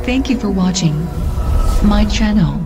Thank you for watching my channel.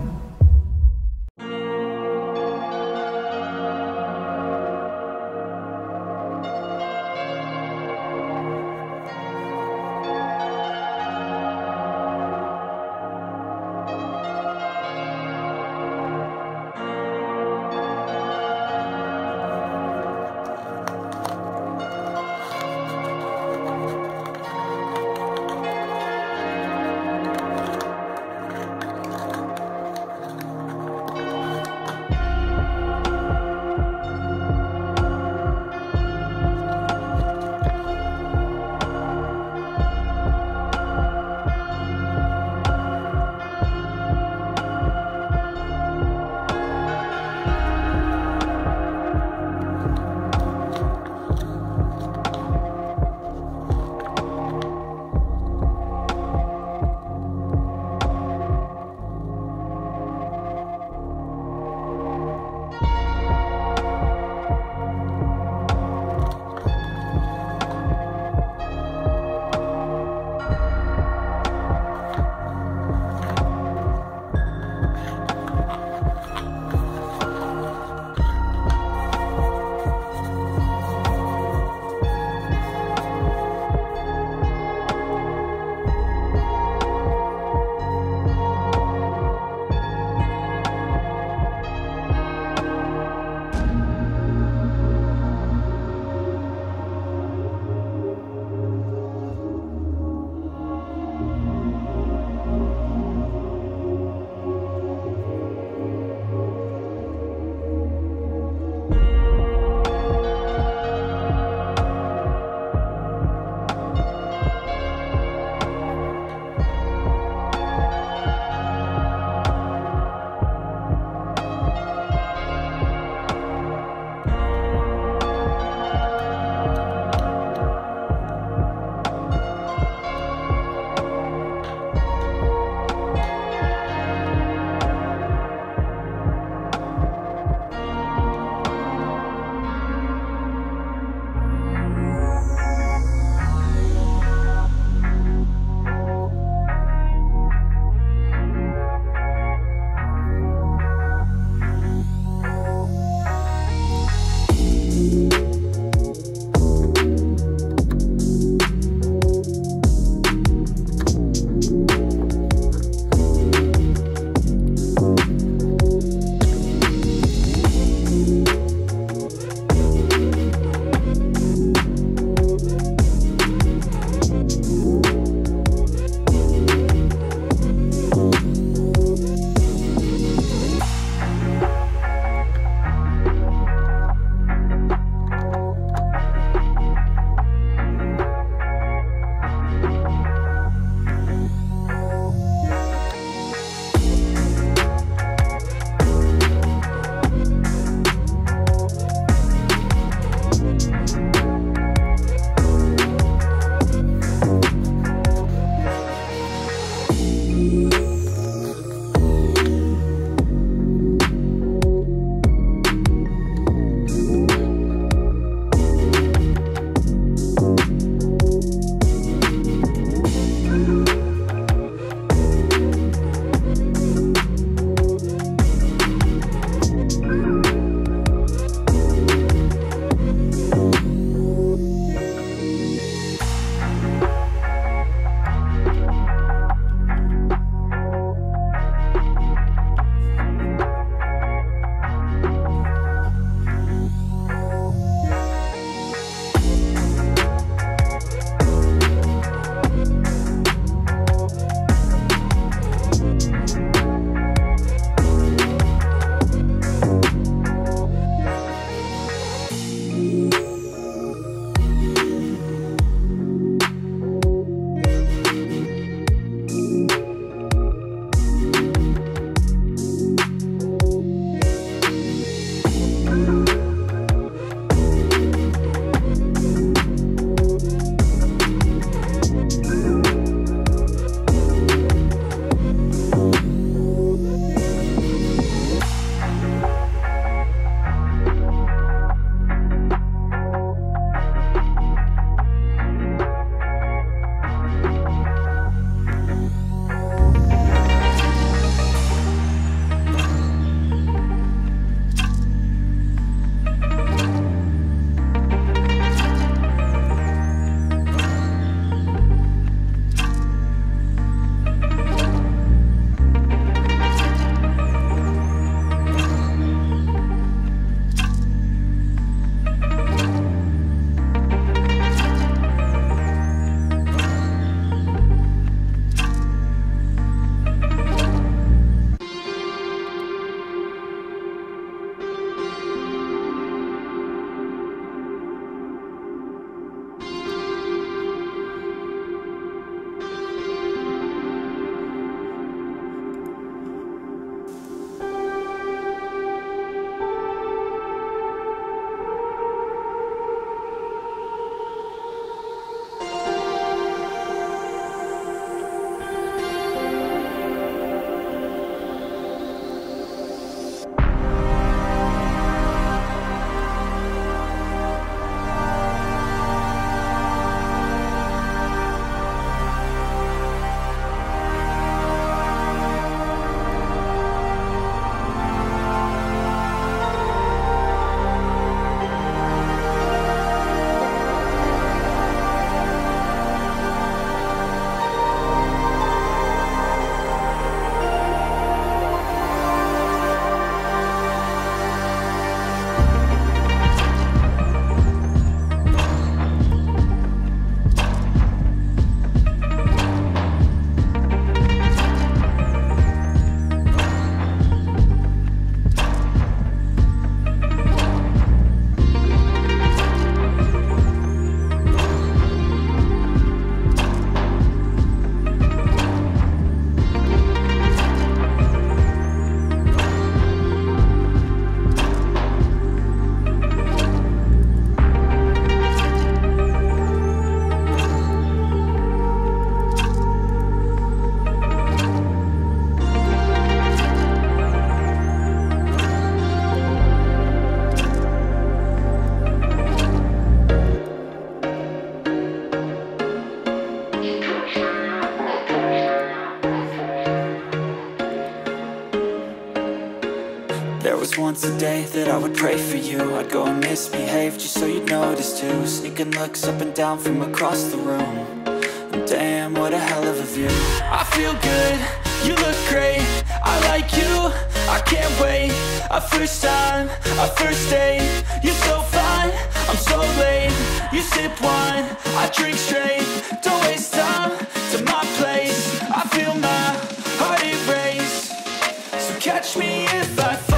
just once a day that I would pray for you. I'd go and misbehave just so you'd notice too. Sneaking looks up and down from across the room. And damn, what a hell of a view. I feel good, you look great, I like you, I can't wait. A first time, a first date, you're so fine, I'm so late. You sip wine, I drink straight, don't waste time to my place. I feel my heart erase, so catch me if I fall.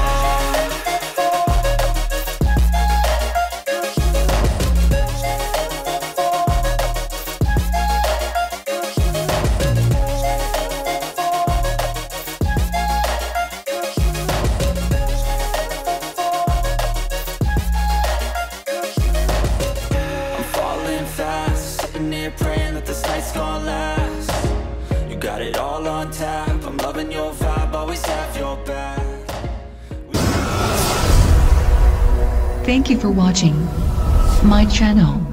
Praying that this night's gonna last. You got it all on tap, I'm loving your vibe, always have your back. Thank you for watching my channel.